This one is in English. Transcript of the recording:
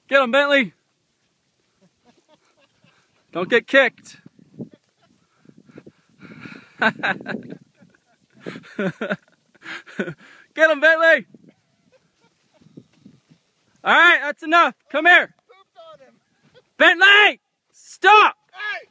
Get him, Bentley. Don't get kicked. Get him, Bentley. All right, that's enough. Come here. Bentley, stop. Hey!